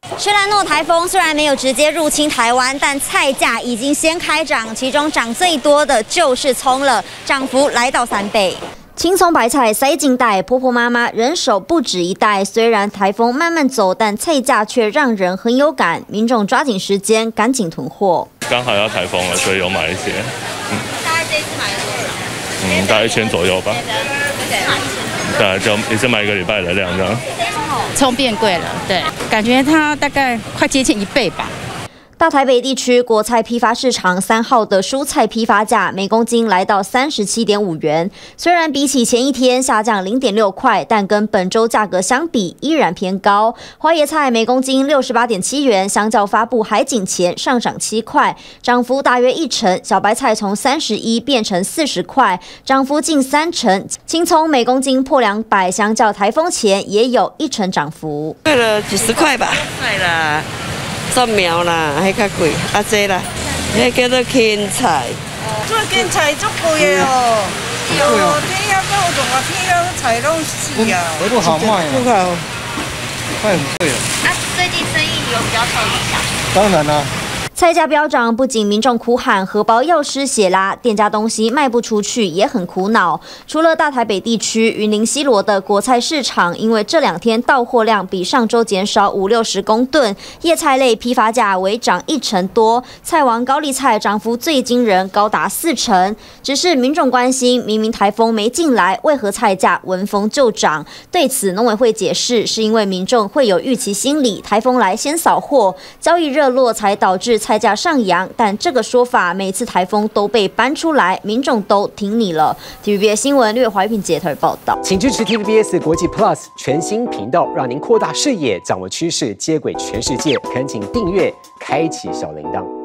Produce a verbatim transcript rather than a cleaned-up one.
施兰诺台风虽然没有直接入侵台湾，但菜价已经先开涨，其中涨最多的就是葱了，涨幅来到三倍。 青葱白菜塞进袋，婆婆妈妈人手不止一袋。虽然台风慢慢走，但菜价却让人很有感。民众抓紧时间，赶紧囤货。 刚好要台风了，所以有买一些。嗯， 大概这次买了多少？ 嗯，大概一千左右吧。对啊，就一次买一个礼拜的量这样。 葱变贵了，对，感觉它大概快接近一倍吧。 大台北地区国菜批发市场三号的蔬菜批发价每公斤来到三十七点五元，虽然比起前一天下降零点六块，但跟本周价格相比依然偏高。花椰菜每公斤六十八点七元，相较发布海景前上涨七块，涨幅大约一成。小白菜从三十一变成四十块，涨幅近三成。青葱每公斤破两百，相较台风前也有一成涨幅， 贵了几十块吧，快啦。 蒜苗啦，还较贵，啊这啦，那叫做芹菜。 做芹菜足贵哦，有天要豆种啊，天要菜拢是啊， 不好卖不好， 快很贵了。 啊，最近生意有比较受影响？ 当然啦。 菜价飙涨，不仅民众哭喊荷包要失血啦，店家东西卖不出去也很苦恼。除了大台北地区，云林西螺的国菜市场，因为这两天到货量比上周减少五六十公吨，叶菜类批发价微涨一成多。菜王高丽菜涨幅最惊人，高达四成。只是民众关心，明明台风没进来，为何菜价闻风就涨？对此，农委会解释，是因为民众会有预期心理，台风来先扫货，交易热络才导致 菜价上扬，但这个说法每次台风都被搬出来，民众都挺你了。T V B S 新闻略怀品节特报道， 请支持 T V B S 国际 Plus 全新频道，让您扩大视野，掌握趋势，接轨全世界。恳请订阅，开启小铃铛。